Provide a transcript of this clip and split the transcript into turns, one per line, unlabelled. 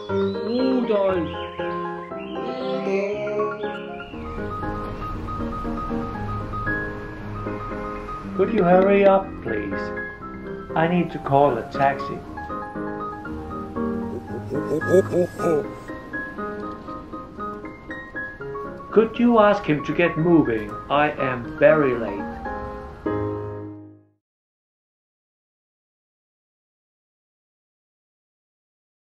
Hold on.
Could you hurry up, please? I need to call a taxi. Could you ask him to get moving? I am very late.